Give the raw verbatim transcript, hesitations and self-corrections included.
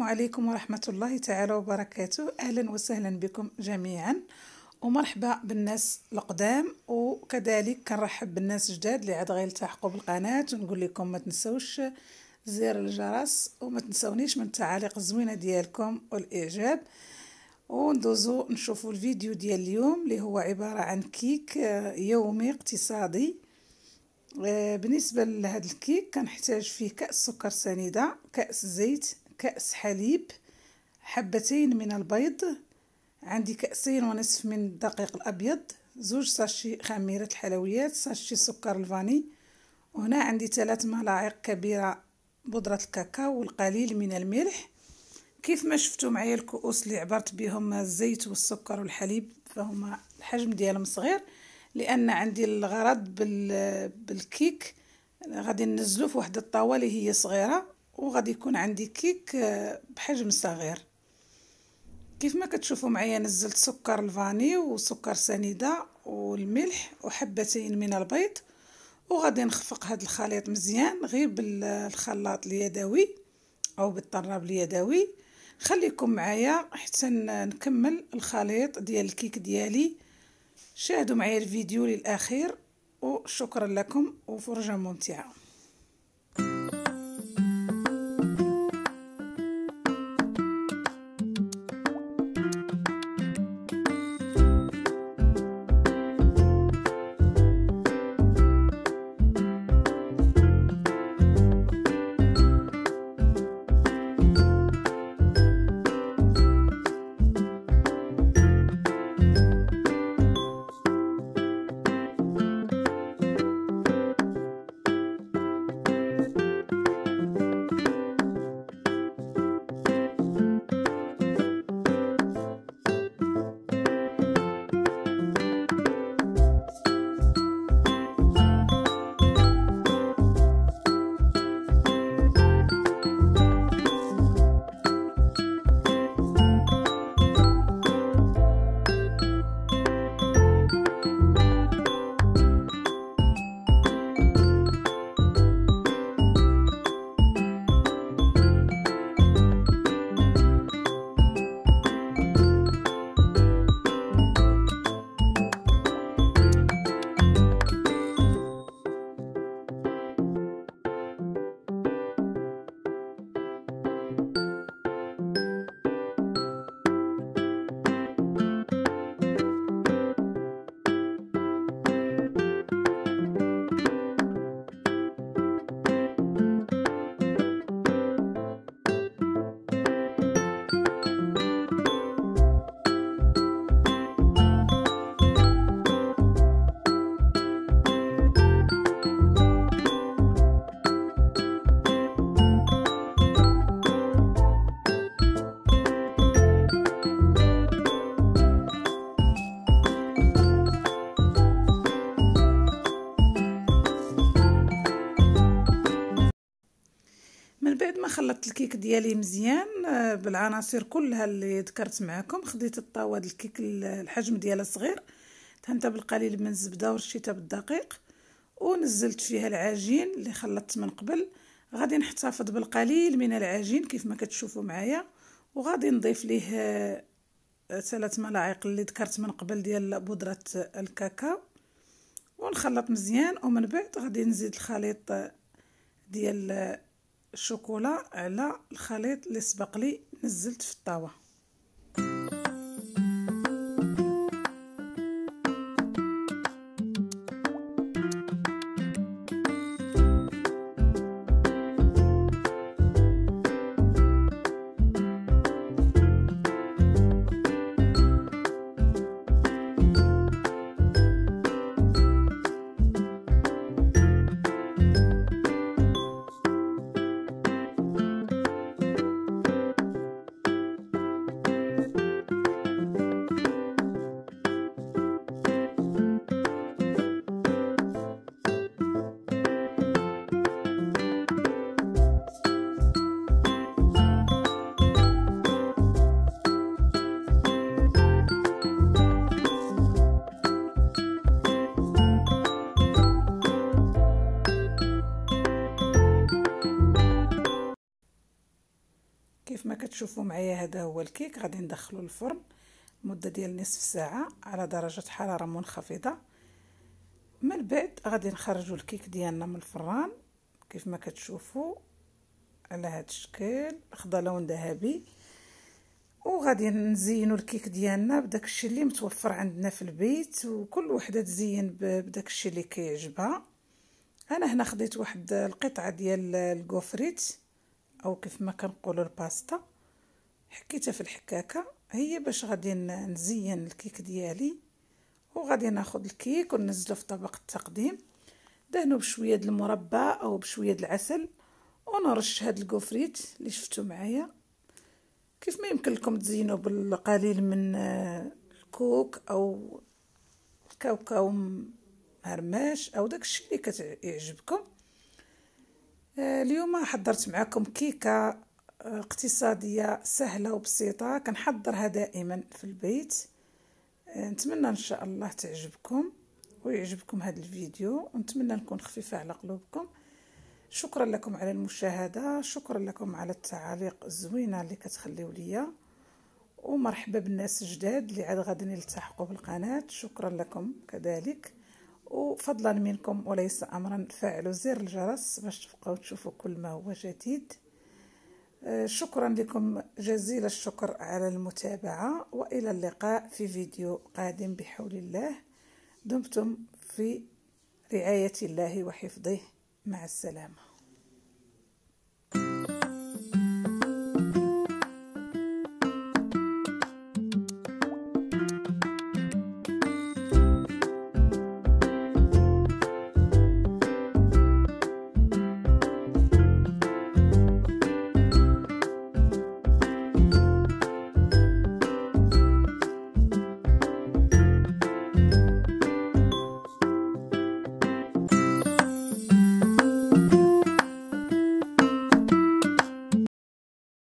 عليكم ورحمة الله تعالى وبركاته. أهلا وسهلا بكم جميعا ومرحبا بالناس القدام، وكذلك كنرحب بالناس الجداد اللي عاد غيلتحقوا بالقناة، ونقول لكم ما تنسوش زر الجرس وما تنسونيش من التعاليق الزوينة ديالكم والاعجاب. وندوزو نشوفوا الفيديو ديال اليوم اللي هو عبارة عن كيك يومي اقتصادي. بالنسبة لهذا الكيك كنحتاج فيه كأس سكر سنيدة، كأس زيت، كأس حليب، حبتين من البيض، عندي كأسين ونصف من الدقيق الأبيض، زوج ساشي خميرة الحلويات، ساشي سكر الفاني، وهنا عندي ثلاث ملاعق كبيرة بودرة الكاكاو والقليل من الملح. كيف ما شفتوا معايا الكؤوس اللي عبرت بهم الزيت والسكر والحليب فهما الحجم ديالهم صغير، لان عندي الغرض بالكيك غادي ننزلو في واحد الطاوه اللي هي صغيره، وغادي يكون عندي كيك بحجم صغير. كيف ما كتشوفوا معايا نزلت سكر الفاني وسكر سنيده والملح وحبتين من البيض، وغادي نخفق هذا الخليط مزيان غير بالخلاط اليدوي او بالطراب اليدوي. خليكم معايا حتى نكمل الخليط ديال الكيك ديالي. شاهدوا معايا الفيديو للاخير وشكرا لكم وفرجه ممتعه. من بعد ما خلطت الكيك ديالي مزيان بالعناصر كلها اللي ذكرت معكم، خديت الطاوه ديال الكيك الحجم ديالها صغير، دهنتها بالقليل من الزبده ورشيتها بالدقيق، ونزلت فيها العجين اللي خلطت من قبل. غادي نحتفظ بالقليل من العجين كيف ما كتشوفوا معايا، وغادي نضيف ليه ثلاث ملاعق اللي ذكرت من قبل ديال بودره الكاكاو، ونخلط مزيان. ومن بعد غادي نزيد الخليط ديال الشوكولا على الخليط اللي سبق لي نزلت في الطاوه. كتشوفوا معايا هذا هو الكيك. غادي ندخلو الفرن مده ديال نصف ساعه على درجه حراره منخفضه. من بعد غادي نخرجوا الكيك ديالنا من الفران كيف ما كتشوفوا على هذا الشكل، خدا لون ذهبي. وغادي نزينوا الكيك ديالنا بداك الشيء اللي متوفر عندنا في البيت، وكل وحده تزين بداك الشيء اللي كيعجبها. انا هنا خديت واحد القطعه ديال الكوفريت او كيف ما كنقولوا الباستا، حكيتها في الحكاكه هي باش غادي نزين الكيك ديالي. وغادي ناخذ الكيك وننزله في طبق التقديم، دهنو بشويه د المربى او بشويه د العسل، ونرش هاد الكوفريت اللي شفتوا معايا. كيف ما يمكن لكم تزينوا بالقليل من الكوك او الكاوكاو مهرماش او داكشي اللي كيعجبكم. اليوم حضرت معكم كيكه اقتصاديه سهله وبسيطه، كنحضرها دائما في البيت. نتمنى ان شاء الله تعجبكم ويعجبكم هذا الفيديو، ونتمنى نكون خفيفه على قلوبكم. شكرا لكم على المشاهده، شكرا لكم على التعاليق الزوينه اللي كتخليو ليا، ومرحبا بالناس الجداد اللي عاد غادي يلتحقوا بالقناه. شكرا لكم كذلك، وفضلا منكم وليس امرا فعلوا زر الجرس باش تبقاو تشوفوا كل ما هو جديد. شكرا لكم جزيل الشكر على المتابعه، والى اللقاء في فيديو قادم بحول الله. دمتم في رعايه الله وحفظه، مع السلامه.